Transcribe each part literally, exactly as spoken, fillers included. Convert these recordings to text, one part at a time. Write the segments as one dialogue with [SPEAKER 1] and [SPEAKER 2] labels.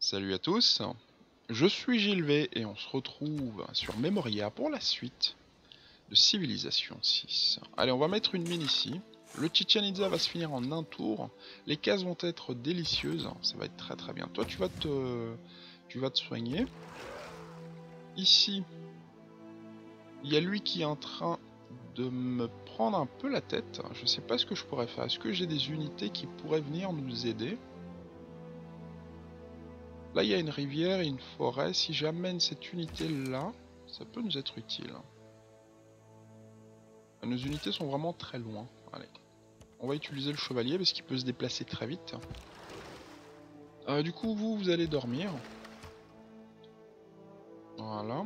[SPEAKER 1] Salut à tous, je suis Gilles V et on se retrouve sur Memoria pour la suite de Civilization six. Allez, on va mettre une mine ici. Le Chichen Itza va se finir en un tour. Les cases vont être délicieuses, ça va être très très bien. Toi tu vas te, tu vas te soigner. Ici, il y a lui qui est en train de me prendre un peu la tête. Je sais pas ce que je pourrais faire. Est-ce que j'ai des unités qui pourraient venir nous aider ? Là, il y a une rivière et une forêt. Si j'amène cette unité-là, ça peut nous être utile. Nos unités sont vraiment très loin. Allez. On va utiliser le chevalier parce qu'il peut se déplacer très vite. Euh, du coup, vous, vous allez dormir. Voilà.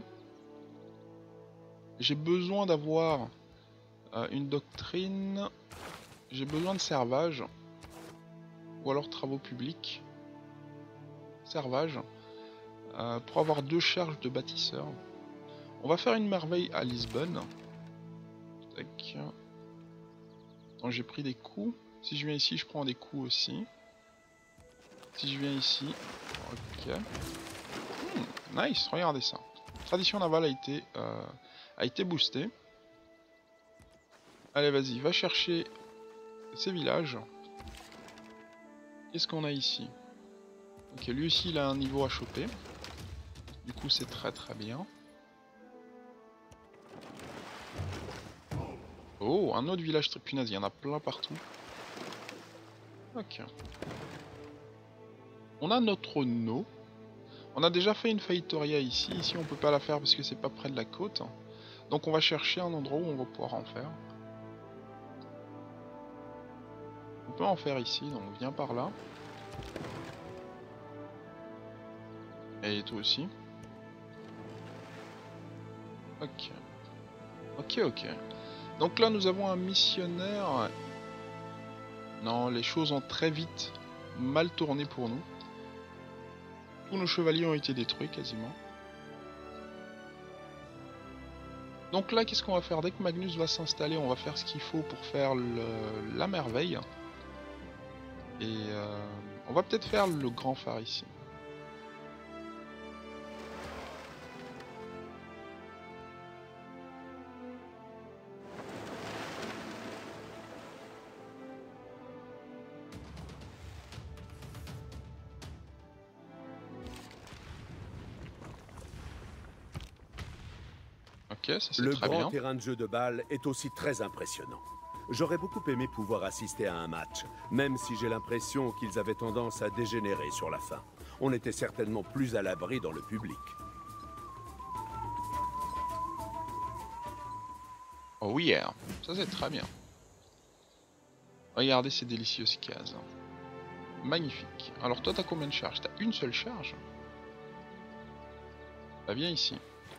[SPEAKER 1] J'ai besoin d'avoir euh, une doctrine. J'ai besoin de servage. Ou alors travaux publics. Servage. Euh, pour avoir deux charges de bâtisseurs. On va faire une merveille à Lisbonne. Tac. J'ai pris des coups. Si je viens ici, je prends des coups aussi. Si je viens ici, ok. Hmm, nice, regardez ça. Tradition navale a été, euh, a été boostée. Allez, vas-y, va chercher ces villages. Qu'est-ce qu'on a ici? Ok, lui aussi, il a un niveau à choper. Du coup, c'est très très bien. Oh, un autre village punaise, il y en a plein partout. Ok. On a notre no. On a déjà fait une Feitoria ici. Ici, on peut pas la faire parce que c'est pas près de la côte. Donc, on va chercher un endroit où on va pouvoir en faire. On peut en faire ici, donc viens par là. Et toi aussi. Ok. Ok, ok. Donc là, nous avons un missionnaire. Non, les choses ont très vite mal tourné pour nous. Tous nos chevaliers ont été détruits quasiment. Donc là, qu'est-ce qu'on va faire? Dès que Magnus va s'installer, on va faire ce qu'il faut pour faire le, la merveille. Et euh, on va peut-être faire le grand phare ici. Ok, ça c'est
[SPEAKER 2] Le
[SPEAKER 1] très
[SPEAKER 2] grand
[SPEAKER 1] bien.
[SPEAKER 2] terrain de jeu de balle est aussi très impressionnant. J'aurais beaucoup aimé pouvoir assister à un match, même si j'ai l'impression qu'ils avaient tendance à dégénérer sur la fin. On était certainement plus à l'abri dans le public.
[SPEAKER 1] Oh yeah, ça c'est très bien. Regardez ces délicieuses cases. Magnifique. Alors toi t'as combien de charges? T'as une seule charge? Bah viens ici.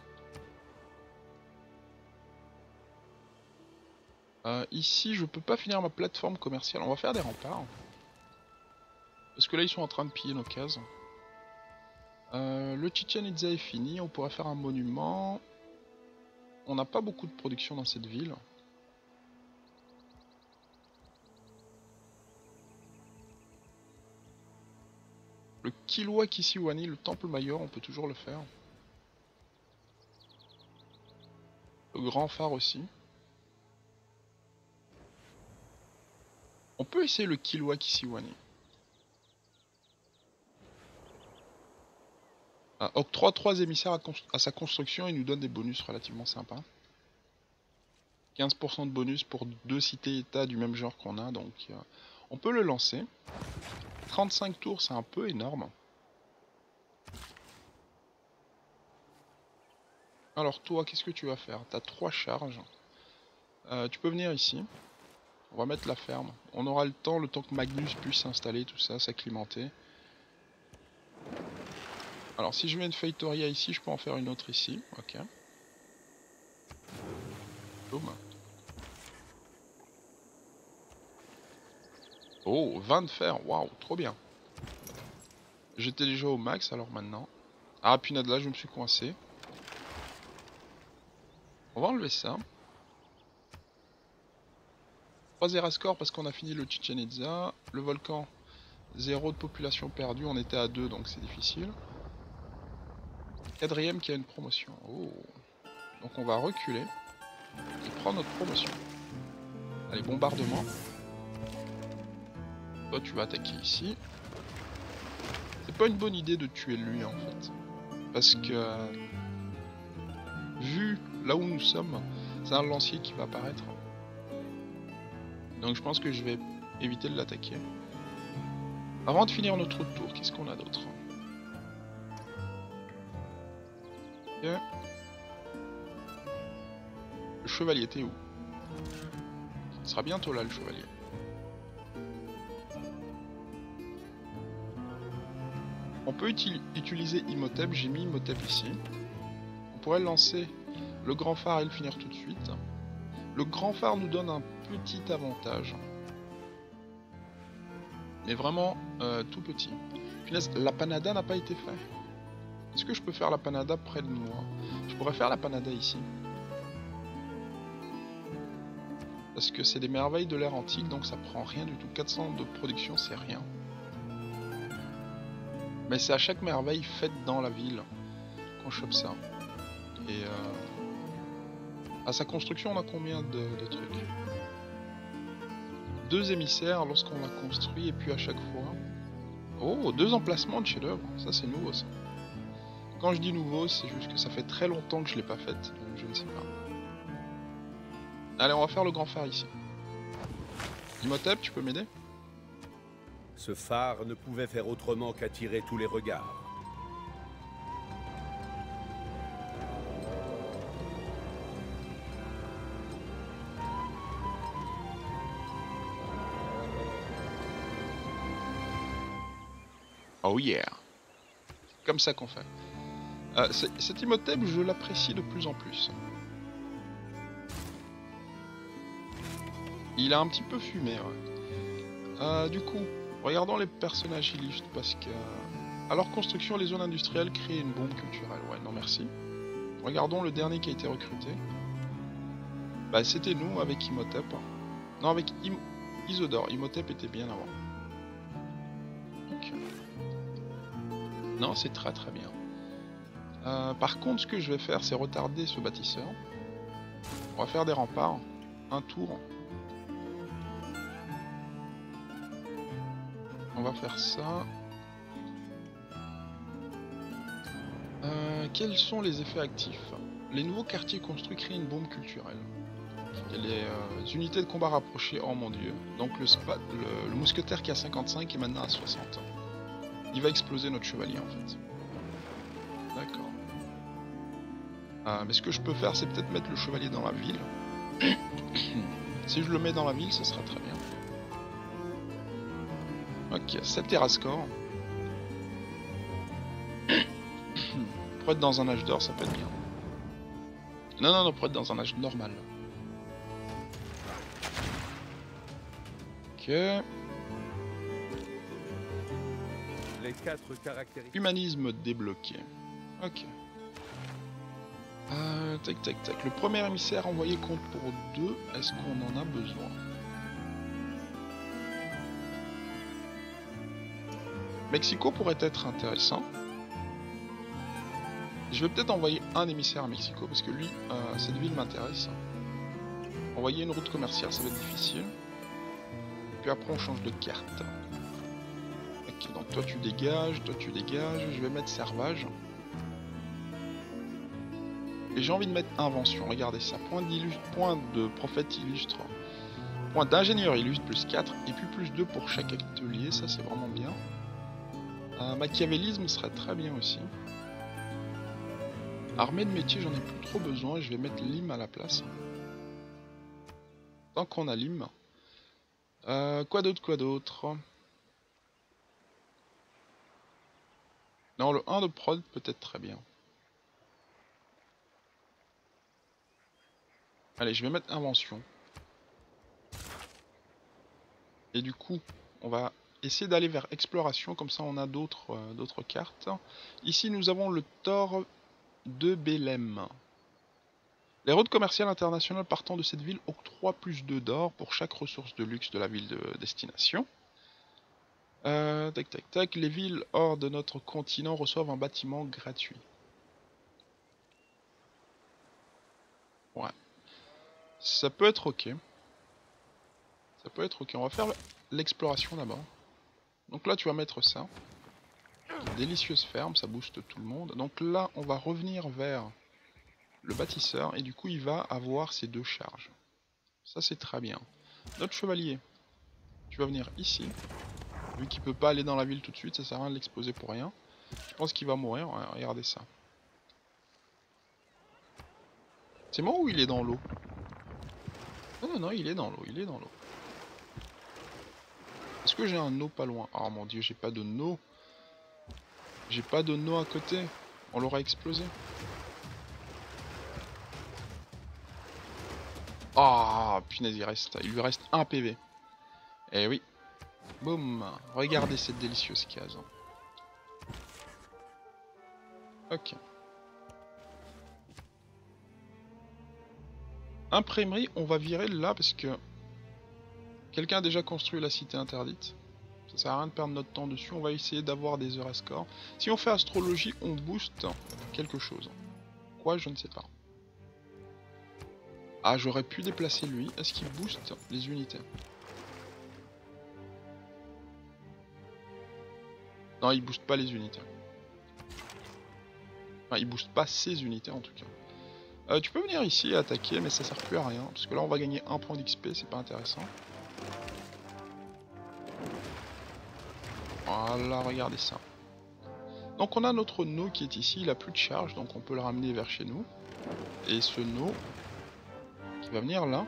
[SPEAKER 1] Euh, ici je peux pas finir ma plateforme commerciale. On va faire des remparts. Parce que là ils sont en train de piller nos cases. Euh, le Chichen Itza est fini. On pourrait faire un monument. On n'a pas beaucoup de production dans cette ville. Le Kilwa Kisiwani, le temple Mayor, on peut toujours le faire. Le grand phare aussi. On peut essayer le Kilwa Kisiwani. Ah, octroie trois émissaires à, à sa construction et nous donne des bonus relativement sympas. quinze pour cent de bonus pour deux cités-états du même genre qu'on a, donc euh, on peut le lancer. trente-cinq tours, c'est un peu énorme. Alors toi, qu'est-ce que tu vas faire? Tu as trois charges. Euh, tu peux venir ici. On va mettre la ferme. On aura le temps, le temps que Magnus puisse s'installer, tout ça, s'acclimater. Alors si je mets une Feitoria ici, je peux en faire une autre ici. Ok. Boum. Oh, vingt de fer, waouh, trop bien. J'étais déjà au max, alors maintenant. Ah, punaise, là, je me suis coincé. On va enlever ça. trois Erascore parce qu'on a fini le Chichen Itza. Le volcan, Zéro de population perdue, on était à deux donc c'est difficile. Quatrième qui a une promotion. Oh. Donc on va reculer et prendre notre promotion. Allez, bombardement. Toi tu vas attaquer ici. C'est pas une bonne idée de tuer lui en fait. Parce que vu là où nous sommes, c'est un lancier qui va apparaître. Donc je pense que je vais éviter de l'attaquer. Avant de finir notre tour, qu'est-ce qu'on a d'autre? Ok. Le chevalier, t'es où? Il sera bientôt là le chevalier. On peut uti utiliser Imhotep, j'ai mis Imhotep ici. On pourrait lancer le grand phare et le finir tout de suite. Le grand phare nous donne un petit avantage. Mais vraiment euh, tout petit. Punaise, la panada n'a pas été fait. Est-ce que je peux faire la panada près de moi? Je pourrais faire la panada ici. Parce que c'est des merveilles de l'ère antique, donc ça prend rien du tout. quatre cents de production, c'est rien. Mais c'est à chaque merveille faite dans la ville qu'on chope ça. Et euh, à sa construction, on a combien de, de trucs? Deux émissaires lorsqu'on l'a construit, et puis à chaque fois... Oh, deux emplacements de chef-d'œuvre, ça c'est nouveau ça. Quand je dis nouveau, c'est juste que ça fait très longtemps que je l'ai pas faite, donc je ne sais pas. Allez, on va faire le grand phare ici. Imhotep, tu peux m'aider?
[SPEAKER 2] Ce phare ne pouvait faire autrement qu'attirer tous les regards.
[SPEAKER 1] Oh yeah! C'est comme ça qu'on fait. Euh, cet Imhotep, je l'apprécie de plus en plus. Il a un petit peu fumé, ouais. Euh, du coup, regardons les personnages illustres, parce que... À leur construction, les zones industrielles créent une bombe culturelle. Ouais, non merci. Regardons le dernier qui a été recruté. Bah, c'était nous, avec Imhotep. Non, avec Im Isodore. Imhotep était bien avant. Ok. Non, c'est très très bien. Euh, par contre, ce que je vais faire, c'est retarder ce bâtisseur. On va faire des remparts. Un tour. On va faire ça. Euh, quels sont les effets actifs? Les nouveaux quartiers construits créent une bombe culturelle. Et les euh, unités de combat rapprochées, oh mon dieu. Donc le, spa, le, le mousquetaire qui a cinquante-cinq est maintenant à soixante. Il va exploser notre chevalier en fait. D'accord. Euh, mais ce que je peux faire, c'est peut-être mettre le chevalier dans la ville. Si je le mets dans la ville, ce sera très bien. Ok, sept terrascore. Pour être dans un âge d'or, ça peut être bien. Non, non, non, pour être dans un âge normal. Ok.
[SPEAKER 2] Les quatre caractéristiques.
[SPEAKER 1] Humanisme débloqué. Ok. Euh, tac, tac, tac. Le premier émissaire envoyé compte pour deux. Est-ce qu'on en a besoin? Mexico pourrait être intéressant. Je vais peut-être envoyer un émissaire à Mexico parce que lui, euh, cette ville m'intéresse. Envoyer une route commerciale, ça va être difficile. Puis après, on change de carte. Ok, donc toi tu dégages, toi tu dégages. Je vais mettre servage. Et j'ai envie de mettre invention. Regardez ça. Point d'illustre, point de prophète illustre. Point d'ingénieur illustre plus quatre. Et puis plus deux pour chaque atelier. Ça, c'est vraiment bien. Euh, machiavélisme serait très bien aussi. Armée de métier, j'en ai plus trop besoin. Je vais mettre Lim à la place. Tant qu'on a Lim. Euh, quoi d'autre, quoi d'autre? Non, le un de prod peut-être très bien. Allez, je vais mettre invention. Et du coup, on va essayer d'aller vers exploration. Comme ça, on a d'autres euh, d'autres cartes. Ici, nous avons le Thor de Belém. Les routes commerciales internationales partant de cette ville octroient plus deux d'or pour chaque ressource de luxe de la ville de destination. Euh, tac tac tac, les villes hors de notre continent reçoivent un bâtiment gratuit. Ouais. Ça peut être ok. Ça peut être ok. On va faire l'exploration d'abord. Donc là tu vas mettre ça. Délicieuse ferme, ça booste tout le monde. Donc là on va revenir vers le bâtisseur et du coup il va avoir ces deux charges. Ça c'est très bien. Notre chevalier, tu vas venir ici. Vu qu'il peut pas aller dans la ville tout de suite, ça sert à rien de l'exposer pour rien. Je pense qu'il va mourir, ouais, regardez ça. C'est moi ou il est dans l'eau? Non, non, non, il est dans l'eau, il est dans l'eau. Est-ce que j'ai un eau pas loin? Oh mon dieu, j'ai pas de eau. J'ai pas de eau à côté. On l'aura explosé. Ah, oh, punaise, il reste, il lui reste un P V. Eh oui. Boum. Regardez cette délicieuse case. Ok. Imprimerie, on va virer là parce que quelqu'un a déjà construit la cité interdite. Ça sert à rien de perdre notre temps dessus. On va essayer d'avoir des heures à score. Si on fait astrologie, on booste quelque chose. Quoi, je ne sais pas. Ah, j'aurais pu déplacer lui. Est-ce qu'il booste les unités? Non, il booste pas les unités. Enfin, il booste pas ses unités en tout cas. Euh, tu peux venir ici et attaquer, mais ça sert plus à rien. Parce que là, on va gagner un point d'X P, c'est pas intéressant. Voilà, regardez ça. Donc on a notre nœud qui est ici, il a plus de charge, donc on peut le ramener vers chez nous. Et ce nœud qui va venir là.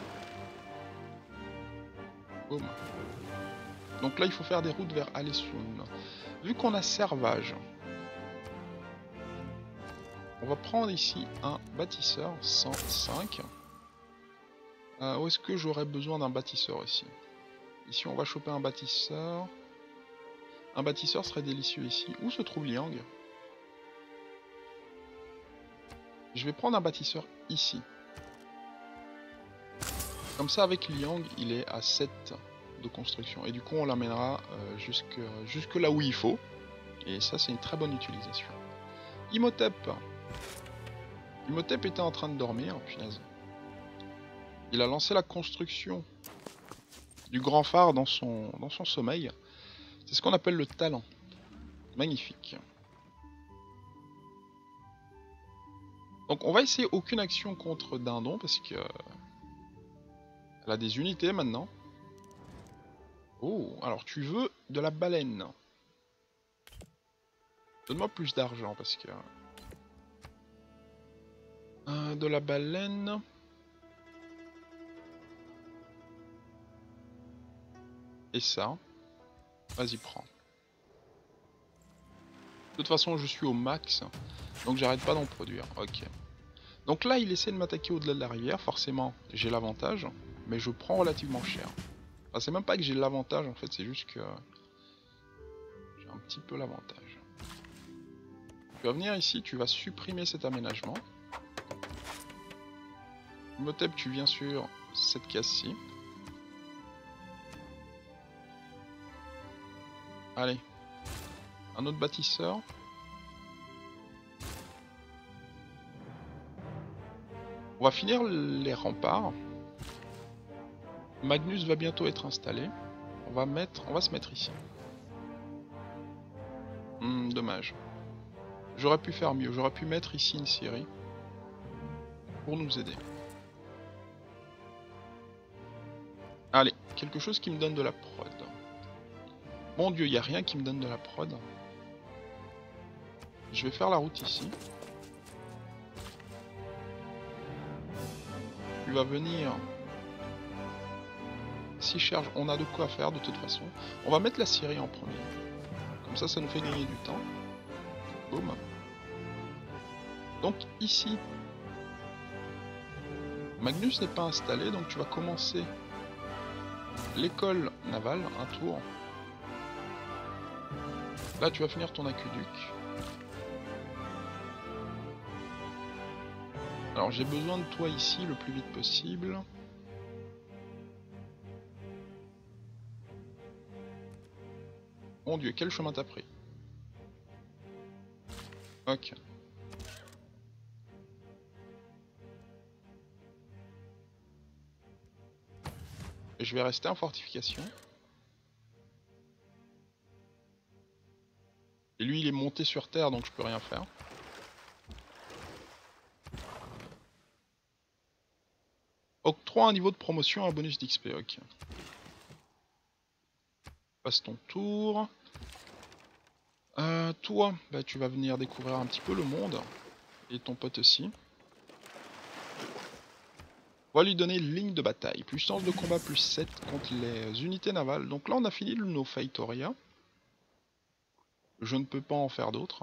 [SPEAKER 1] Boum. Donc là il faut faire des routes vers Alessoun. Vu qu'on a servage, on va prendre ici un bâtisseur cent cinq. Euh, où est-ce que j'aurais besoin d'un bâtisseur ici? Ici on va choper un bâtisseur. Un bâtisseur serait délicieux ici. Où se trouve Liang? Je vais prendre un bâtisseur ici. Comme ça avec Liang il est à sept de construction. Et du coup on l'amènera euh, jusque, jusque là où il faut. Et ça c'est une très bonne utilisation. Imhotep. Imhotep était en train de dormir, punaise. Il a lancé la construction du grand phare dans son, dans son sommeil. C'est ce qu'on appelle le talent. Magnifique. Donc on va essayer aucune action contre Dindon parce que elle a des unités maintenant. Oh, alors tu veux de la baleine. Donne-moi plus d'argent parce que... Euh, de la baleine... Et ça. Vas-y, prends. De toute façon, je suis au max. Donc j'arrête pas d'en produire. Ok. Donc là, il essaie de m'attaquer au-delà de la rivière. Forcément, j'ai l'avantage. Mais je prends relativement cher. Enfin, c'est même pas que j'ai l'avantage en fait. C'est juste que... j'ai un petit peu l'avantage. Tu vas venir ici. Tu vas supprimer cet aménagement. Imhotep, tu viens sur cette case-ci. Allez. Un autre bâtisseur. On va finir les remparts. Magnus va bientôt être installé. On va mettre, on va se mettre ici. Hmm, dommage. J'aurais pu faire mieux. J'aurais pu mettre ici une scierie pour nous aider. Allez, quelque chose qui me donne de la prod. Mon dieu, il n'y a rien qui me donne de la prod. Je vais faire la route ici. Tu vas venir. Si charge, on a de quoi faire de toute façon. On va mettre la scierie en premier. Comme ça, ça nous fait gagner du temps. Boum. Donc ici, Magnus n'est pas installé, donc tu vas commencer l'école navale, un tour. Là, tu vas finir ton aqueduc. Alors, j'ai besoin de toi ici le plus vite possible. Mon Dieu, quel chemin t'as pris? Ok. Et je vais rester en fortification. Et lui, il est monté sur terre, donc je peux rien faire. Octroie un niveau de promotion, un bonus d'X P, ok. Passe ton tour. Euh, toi, bah, tu vas venir découvrir un petit peu le monde. Et ton pote aussi. On va lui donner ligne de bataille. Puissance de combat plus sept contre les unités navales. Donc là, on a fini nos Faitoria. Je ne peux pas en faire d'autres.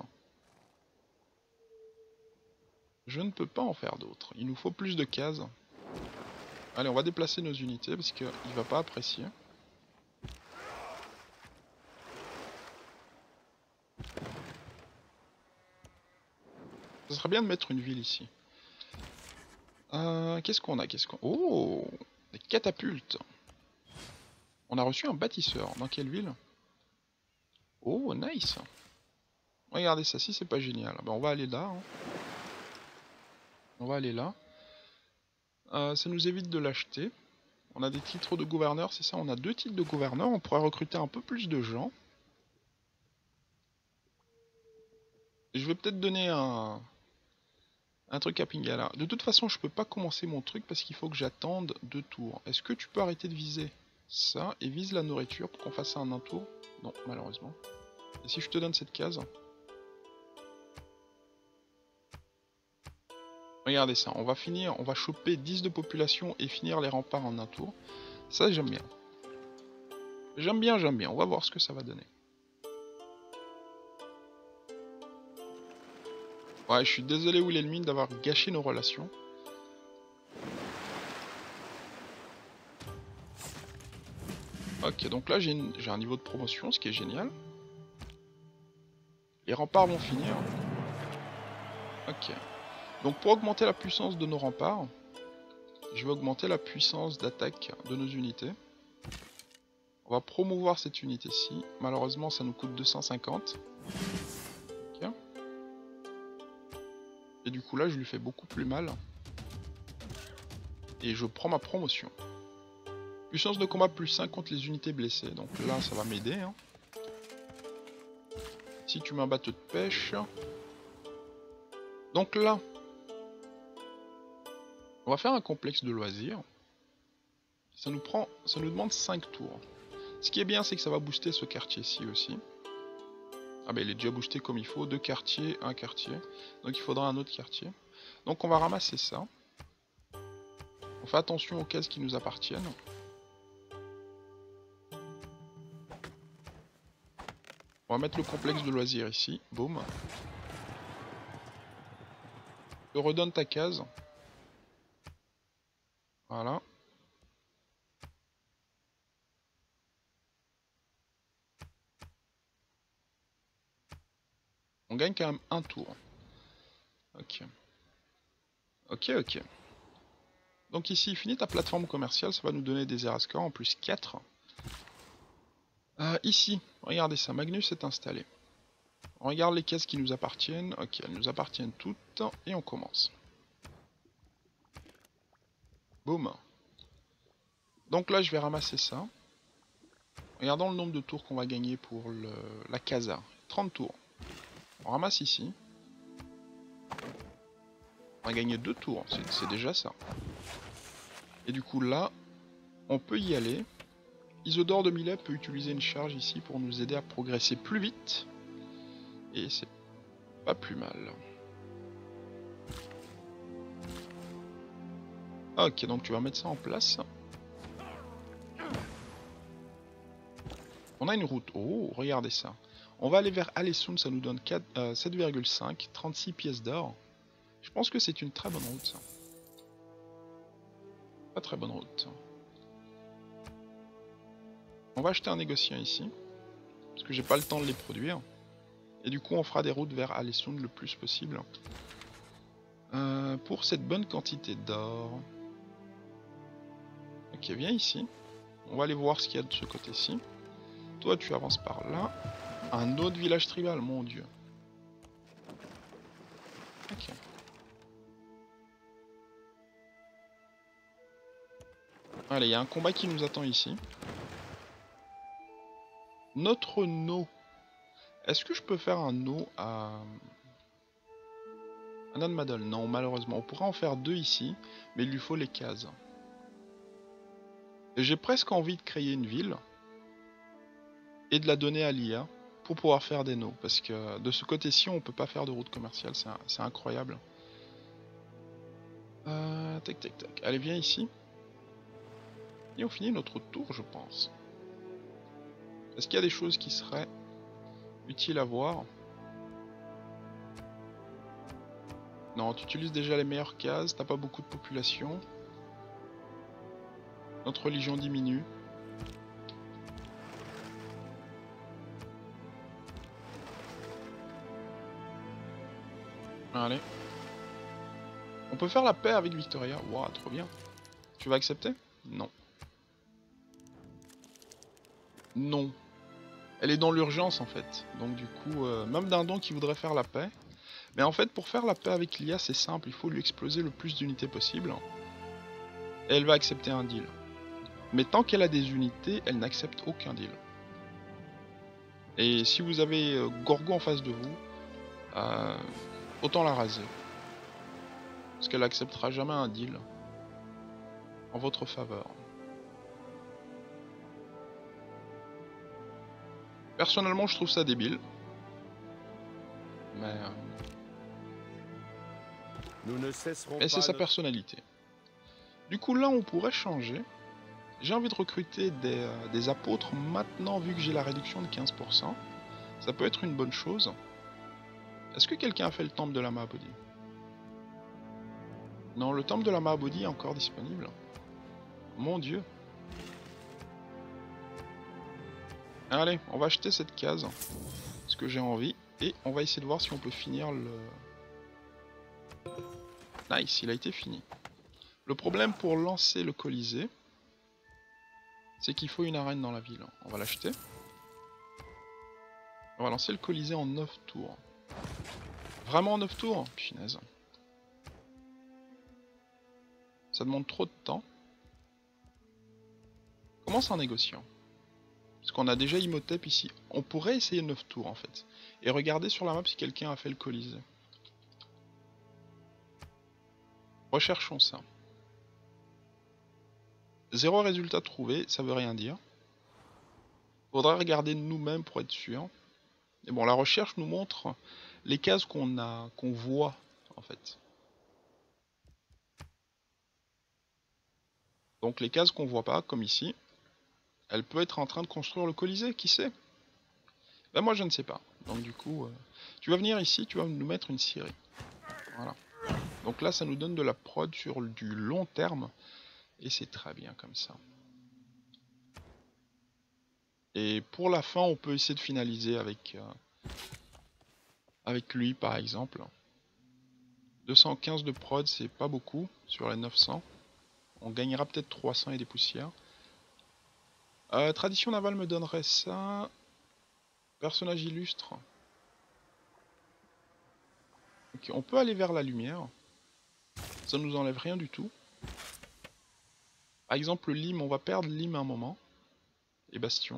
[SPEAKER 1] Je ne peux pas en faire d'autres. Il nous faut plus de cases. Allez, on va déplacer nos unités parce qu'il ne va pas apprécier. Ce serait bien de mettre une ville ici. Euh, Qu'est-ce qu'on a Qu'est-ce qu'on... Oh, des catapultes. On a reçu un bâtisseur. Dans quelle ville? Oh, nice. Regardez ça, si c'est pas génial. Ben, on va aller là. Hein. On va aller là. Euh, ça nous évite de l'acheter. On a des titres de gouverneur, c'est ça? On a deux titres de gouverneur. On pourrait recruter un peu plus de gens. Et je vais peut-être donner un... Un truc à Pingala. De toute façon, je peux pas commencer mon truc parce qu'il faut que j'attende deux tours. Est-ce que tu peux arrêter de viser ça et vise la nourriture pour qu'on fasse ça en un tour? Non, malheureusement. Et si je te donne cette case? Regardez ça, on va finir, on va choper dix de population et finir les remparts en un tour. Ça, j'aime bien. J'aime bien, j'aime bien. On va voir ce que ça va donner. Ouais, je suis désolé Wilhelmine d'avoir gâché nos relations. Ok, donc là j'ai un niveau de promotion, ce qui est génial. Les remparts vont finir. Ok. Donc pour augmenter la puissance de nos remparts, je vais augmenter la puissance d'attaque de nos unités. On va promouvoir cette unité-ci. Malheureusement, ça nous coûte deux cent cinquante. Ok. Et du coup là, je lui fais beaucoup plus mal. Et je prends ma promotion. Puissance de combat plus cinq contre les unités blessées. Donc là, ça va m'aider. Hein. Si tu mets un bateau de pêche. Donc là, on va faire un complexe de loisirs. Ça nous prend, ça nous demande cinq tours. Ce qui est bien, c'est que ça va booster ce quartier-ci aussi. Ah ben il est déjà boosté comme il faut. Deux quartiers, un quartier. Donc il faudra un autre quartier. Donc on va ramasser ça. On fait attention aux cases qui nous appartiennent. On va mettre le complexe de loisirs ici. Boum. Je redonne ta case. Voilà. On gagne quand même un tour. Ok. Ok, ok. Donc ici, finis ta plateforme commerciale, ça va nous donner des Erascor en plus quatre. Euh, ici, regardez ça, Magnus est installé. On regarde les cases qui nous appartiennent. Ok, elles nous appartiennent toutes. Et on commence. Boum. Donc là, je vais ramasser ça. Regardons le nombre de tours qu'on va gagner pour le, la casa. trente tours. On ramasse ici. On va gagner deux tours, c'est déjà ça. Et du coup là, on peut y aller. Isidore de Milet peut utiliser une charge ici pour nous aider à progresser plus vite. Et c'est pas plus mal. Ok, donc tu vas mettre ça en place. On a une route. Oh, regardez ça. On va aller vers Alessund, ça nous donne euh, sept virgule cinq, trente-six pièces d'or. Je pense que c'est une très bonne route, ça. Pas très bonne route. On va acheter un négociant ici. Parce que j'ai pas le temps de les produire. Et du coup, on fera des routes vers Alessund le plus possible. Euh, pour cette bonne quantité d'or. Ok, viens ici. On va aller voir ce qu'il y a de ce côté-ci. Toi, tu avances par là. Un autre village tribal, mon dieu. Ok. Allez, il y a un combat qui nous attend ici. Notre no. Est-ce que je peux faire un no à... Un Anmadol? Non, malheureusement. On pourrait en faire deux ici, mais il lui faut les cases. J'ai presque envie de créer une ville et de la donner à l'I A pour pouvoir faire des no. Parce que de ce côté-ci, on peut pas faire de route commerciale. C'est incroyable. Euh, tac, tac, tac. Allez, viens ici. Et on finit notre tour, je pense. Est-ce qu'il y a des choses qui seraient utiles à voir? Non, tu utilises déjà les meilleures cases, t'as pas beaucoup de population. Notre religion diminue. Allez. On peut faire la paix avec Victoria. Waouh, trop bien. Tu vas accepter? Non. Non. Elle est dans l'urgence en fait. Donc du coup, euh, même Dindon qui voudrait faire la paix. Mais en fait, pour faire la paix avec l'I A, c'est simple. Il faut lui exploser le plus d'unités possible. Et elle va accepter un deal. Mais tant qu'elle a des unités, elle n'accepte aucun deal. Et si vous avez euh, Gorgo en face de vous, euh, autant la raser. Parce qu'elle acceptera jamais un deal en votre faveur. Personnellement, je trouve ça débile. Mais, euh...
[SPEAKER 2] Nous ne cesserons
[SPEAKER 1] mais c'est sa personnalité. Du coup, là, on pourrait changer. J'ai envie de recruter des, euh, des apôtres maintenant, vu que j'ai la réduction de quinze pour cent. Ça peut être une bonne chose. Est-ce que quelqu'un a fait le temple de la Mahabodhi? Non, le temple de la Mahabodhi est encore disponible. Mon dieu. Allez, on va acheter cette case. Parce que j'ai envie. Et on va essayer de voir si on peut finir le... Nice, il a été fini. Le problème pour lancer le Colisée, c'est qu'il faut une arène dans la ville. On va l'acheter. On va lancer le Colisée en neuf tours. Vraiment en neuf tours? Punaise. Ça demande trop de temps. Commence en négociant. Parce qu'on a déjà Imhotep ici. On pourrait essayer neuf tours en fait. Et regarder sur la map si quelqu'un a fait le Colisée. Recherchons ça. Zéro résultat trouvé, ça veut rien dire. Faudra regarder nous-mêmes pour être sûr. Et bon, la recherche nous montre les cases qu'on a, qu'on voit en fait. Donc les cases qu'on voit pas, comme ici, elle peut être en train de construire le Colisée, qui sait? Ben moi je ne sais pas. Donc du coup, euh, tu vas venir ici, tu vas nous mettre une scierie. Voilà. Donc là, ça nous donne de la prod sur du long terme. Et c'est très bien comme ça. Et pour la fin, on peut essayer de finaliser avec, euh, avec lui par exemple. deux cent quinze de prod, c'est pas beaucoup sur les neuf cents. On gagnera peut-être trois cents et des poussières. Euh, tradition navale me donnerait ça. Personnage illustre. Ok, on peut aller vers la lumière. Ça nous enlève rien du tout. Par exemple, Lim, on va perdre Lim à un moment. Et Bastion.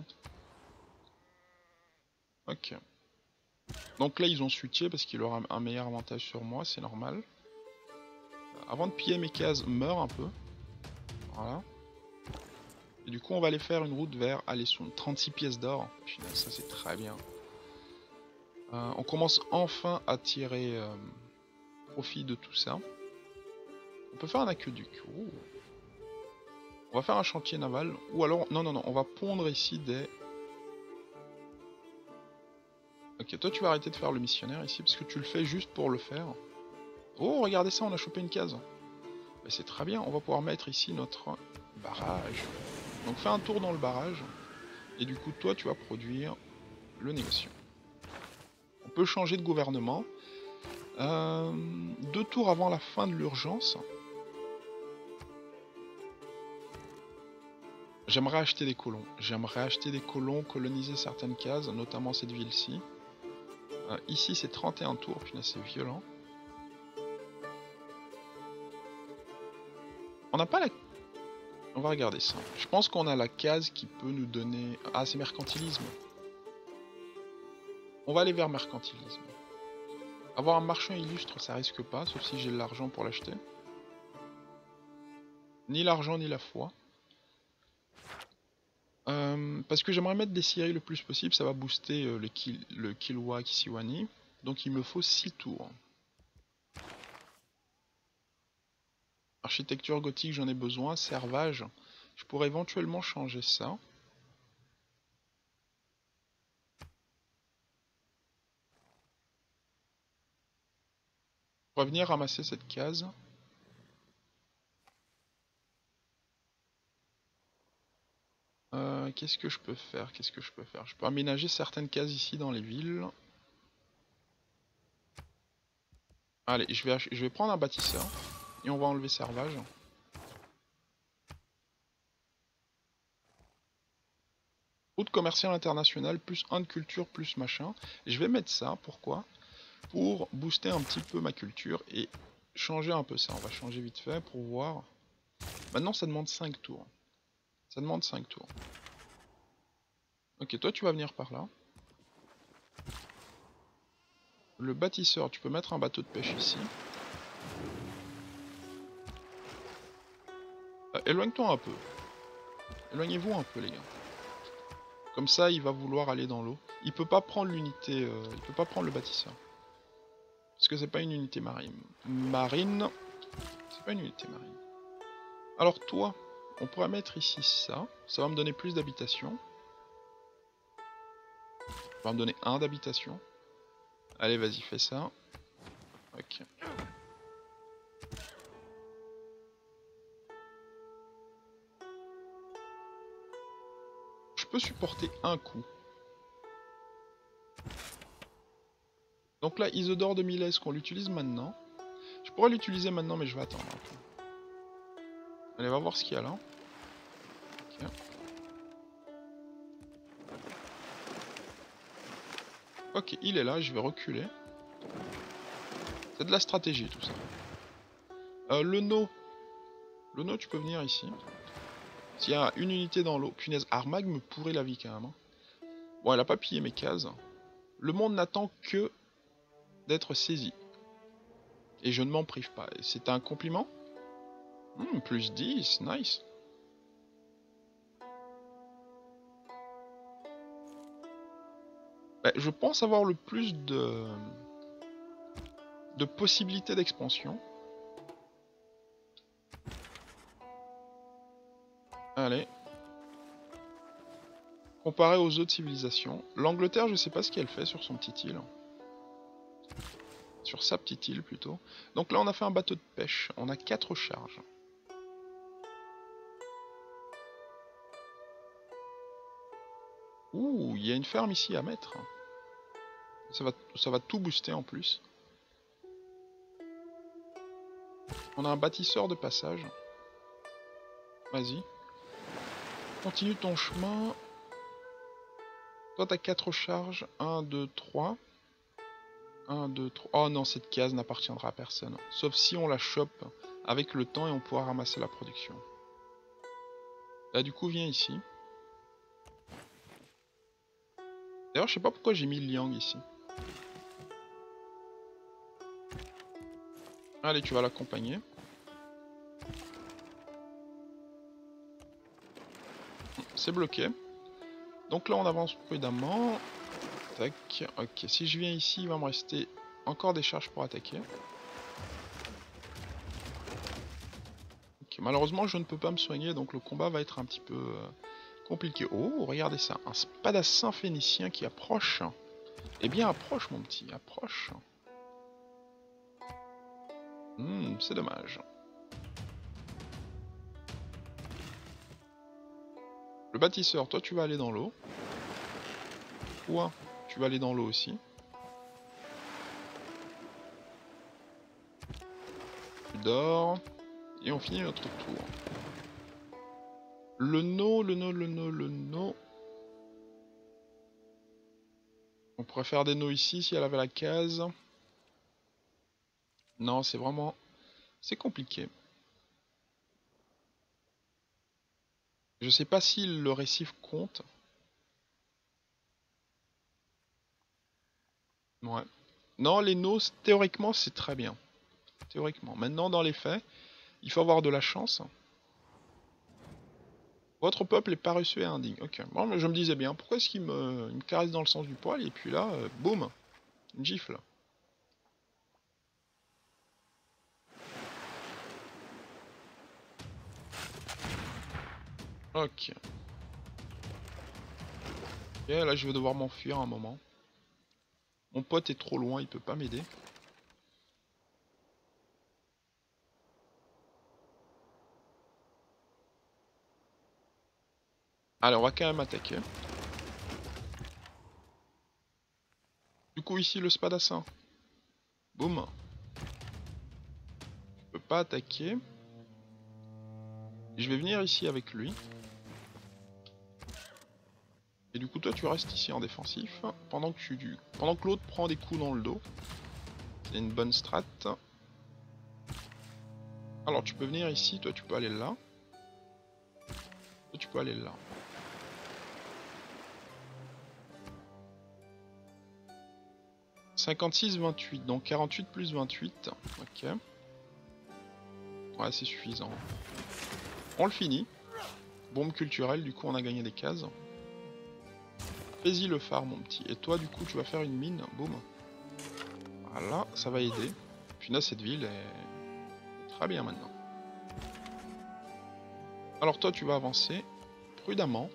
[SPEAKER 1] Ok. Donc là, ils ont switché parce qu'il aura un meilleur avantage sur moi, c'est normal. Avant de piller mes cases, meurt un peu. Voilà. Et du coup, on va aller faire une route vers Alessoun. trente-six pièces d'or. Ça, c'est très bien. Euh, on commence enfin à tirer euh, profit de tout ça. On peut faire un aqueduc. Ouh. On va faire un chantier naval. Ou alors, non, non, non, on va pondre ici des... Ok, toi tu vas arrêter de faire le missionnaire ici, parce que tu le fais juste pour le faire. Oh, regardez ça, on a chopé une case. Mais c'est très bien, on va pouvoir mettre ici notre barrage. Donc fais un tour dans le barrage. Et du coup, toi, tu vas produire le négociant. On peut changer de gouvernement. Euh, deux tours avant la fin de l'urgence. J'aimerais acheter des colons. J'aimerais acheter des colons, coloniser certaines cases, notamment cette ville-ci. Euh, ici, c'est trente et un tours, puis là, c'est violent. On n'a pas la... On va regarder ça. Je pense qu'on a la case qui peut nous donner... Ah, c'est mercantilisme. On va aller vers mercantilisme. Avoir un marchand illustre, ça risque pas, sauf si j'ai l'argent pour l'acheter. Ni l'argent, ni la foi. Euh, parce que j'aimerais mettre des scieries le plus possible, ça va booster euh, le, ki le Kilwa Kisiwani. Donc il me faut six tours. Architecture gothique, j'en ai besoin. Servage, je pourrais éventuellement changer ça. On va venir ramasser cette case. Euh, Qu'est-ce que je peux faire? Qu'est-ce que je peux faire? Je peux aménager certaines cases ici dans les villes. Allez, je vais, je vais prendre un bâtisseur. Et on va enlever servage. Route commerciale internationale, plus un de culture, plus machin. Et je vais mettre ça, pourquoi? Pour booster un petit peu ma culture et changer un peu ça. On va changer vite fait pour voir. Maintenant, ça demande cinq tours. Ça demande cinq tours. Ok, toi, tu vas venir par là. Le bâtisseur, tu peux mettre un bateau de pêche ici. Euh, Éloigne-toi un peu. Éloignez-vous un peu, les gars. Comme ça, il va vouloir aller dans l'eau. Il peut pas prendre l'unité... Euh, il peut pas prendre le bâtisseur. Parce que c'est pas une unité marine. Marine... C'est pas une unité marine. Alors toi, on pourrait mettre ici ça. Ça va me donner plus d'habitation. Ça va me donner un d'habitation. Allez, vas-y, fais ça. Ok. Je peux supporter un coup. Donc là, Isidore de Miles, qu'on l'utilise maintenant. Je pourrais l'utiliser maintenant, mais je vais attendre un peu. Allez, on va voir ce qu'il y a là. Okay. Ok, il est là, je vais reculer. C'est de la stratégie tout ça. Euh, le no. Le no, tu peux venir ici. S'il y a une unité dans l'eau. Punaise, Armag me pourrit la vie quand même. Hein. Bon, elle a pas pillé mes cases. Le monde n'attend que d'être saisi. Et je ne m'en prive pas. C'est un compliment? hmm, Plus dix, nice. Bah, je pense avoir le plus de, de possibilités d'expansion. Allez. Comparé aux autres civilisations. L'Angleterre, je sais pas ce qu'elle fait sur son petit île. Sur sa petite île plutôt. Donc là, on a fait un bateau de pêche. On a quatre charges. Ouh, il y a une ferme ici à mettre. Ça va, ça va tout booster en plus. On a un bâtisseur de passage. Vas-y. Continue ton chemin. Toi, t'as quatre charges. un, deux, trois. un, deux, trois. Oh non, cette case n'appartiendra à personne. Sauf si on la chope avec le temps et on pourra ramasser la production. Là, du coup, viens ici. D'ailleurs, je sais pas pourquoi j'ai mis Liang ici. Allez, tu vas l'accompagner. C'est bloqué. Donc là, on avance prudemment. Tac. Ok, si je viens ici, il va me rester encore des charges pour attaquer. Ok, malheureusement, je ne peux pas me soigner, donc le combat va être un petit peu euh, compliqué. Oh, regardez ça. Un spadassin phénicien qui approche. Eh bien, approche, mon petit. Approche. Hmm, c'est dommage. Le bâtisseur, toi, tu vas aller dans l'eau. Toi, tu vas aller dans l'eau aussi. Tu dors. Et on finit notre tour. Le no, le no, le no, le no. On pourrait faire des no ici si elle avait la case. Non, c'est vraiment... C'est compliqué. Je sais pas si le récif compte. Ouais. Non, les no, théoriquement, c'est très bien. Théoriquement. Maintenant, dans les faits, il faut avoir de la chance. Votre peuple est paresseux et indigne. Ok. Bon, mais je me disais bien, pourquoi est-ce qu'il me... Il me caresse dans le sens du poil et puis là, euh, boum, une gifle. Ok. Ok, là je vais devoir m'enfuir un moment. Mon pote est trop loin, il peut pas m'aider. Allez, on va quand même attaquer. Du coup ici le spadassin. Boum. Je peux pas attaquer. Je vais venir ici avec lui. Et du coup toi tu restes ici en défensif. Pendant que, tu... pendant que l'autre prend des coups dans le dos. C'est une bonne strat. Alors tu peux venir ici, toi tu peux aller là. Toi tu peux aller là. cinquante-six, vingt-huit, donc quarante-huit plus vingt-huit. Ok. Ouais, c'est suffisant. On le finit. Bombe culturelle, du coup on a gagné des cases. Fais-y le phare mon petit. Et toi du coup tu vas faire une mine. Boum. Voilà, ça va aider. Puis là cette ville est très bien maintenant. Alors toi tu vas avancer prudemment.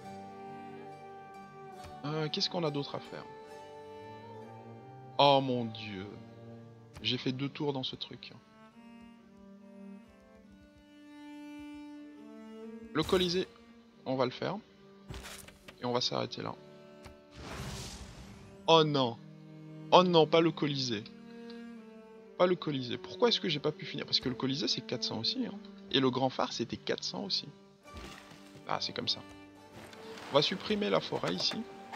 [SPEAKER 1] Euh, Qu'est-ce qu'on a d'autre à faire? Oh mon dieu. J'ai fait deux tours dans ce truc. Le Colisée, on va le faire. Et on va s'arrêter là. Oh non. Oh non, pas le Colisée. Pas le Colisée. Pourquoi est-ce que j'ai pas pu finir? Parce que le Colisée c'est quatre cents aussi. Hein. Et le Grand Phare c'était quatre cents aussi. Ah, c'est comme ça. On va supprimer la forêt ici.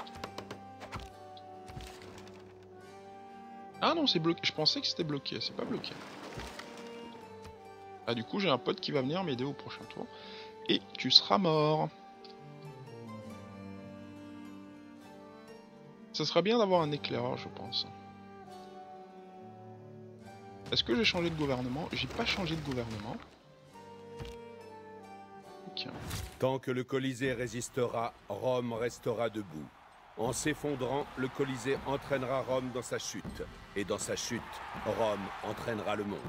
[SPEAKER 1] Ah non, c'est bloqué. Je pensais que c'était bloqué. C'est pas bloqué. Ah, du coup, j'ai un pote qui va venir m'aider au prochain tour. Et tu seras mort. Ça serait bien d'avoir un éclaireur, je pense. Est-ce que j'ai changé de gouvernement? J'ai pas changé de gouvernement. Ok.
[SPEAKER 2] Tant que le Colisée résistera, Rome restera debout. En s'effondrant, le Colisée entraînera Rome dans sa chute. Et dans sa chute, Rome entraînera le monde.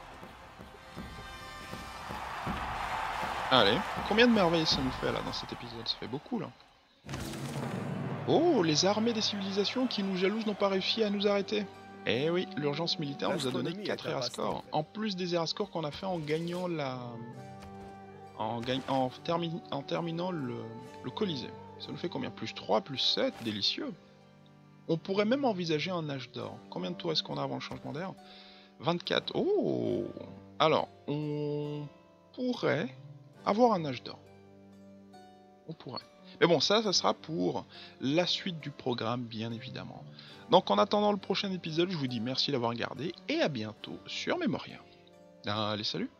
[SPEAKER 1] Allez, combien de merveilles ça nous fait là dans cet épisode? Ça fait beaucoup là. Oh, les armées des civilisations qui nous jalousent n'ont pas réussi à nous arrêter. Eh oui, l'urgence militaire nous a donné quatre Erascores. En plus des Erascores qu'on a fait en gagnant la... En, gagne... en, termi... en terminant le... le Colisée. Ça nous fait combien? Plus trois, plus sept, délicieux. On pourrait même envisager un âge d'or. Combien de tours est-ce qu'on a avant le changement d'air? vingt-quatre. Oh. Alors, on pourrait avoir un âge d'or. On pourrait. Mais bon, ça, ça sera pour la suite du programme, bien évidemment. Donc, en attendant le prochain épisode, je vous dis merci d'avoir regardé et à bientôt sur Memoria. Allez, salut!